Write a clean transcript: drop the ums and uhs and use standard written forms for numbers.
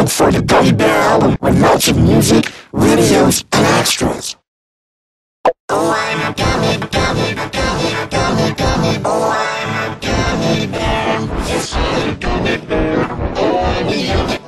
look for the Gummy Bear album with lots of music, videos, and extras. Oh, I'm a gummy, gummy, gummy, gummy, gummy. Oh, I'm a gummy bear. Yes, I'm a gummy bear. Oh, I'm a